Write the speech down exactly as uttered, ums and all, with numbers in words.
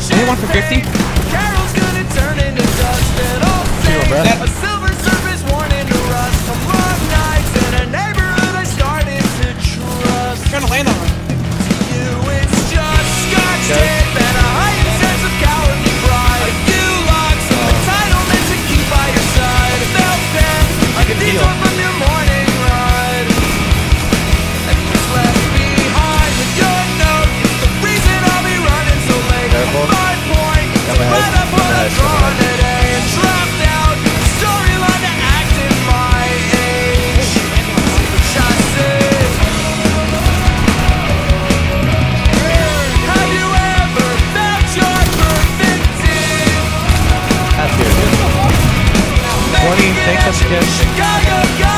Anyone for fifty? Carol's gonna turn into dust and all say That- a silver surface worn into rust. Some long nights in a neighborhood I started to trust. Trying to land on him. You, it's just scotch Okay. tape and a heightened sense of cowardly pride. A few locks of entitlement to keep by your side. A felt pen, like a Good deal. detour from your morning ride. And what's left behind with your note is the reason I'll be running so late. Careful. Five point, Got my head. right up what My I've head's drawn coming today. And dropped out, storyline to act in my age. Which I say. Have you ever felt your perfected? That's good. twenty, thanks once again. Chicago,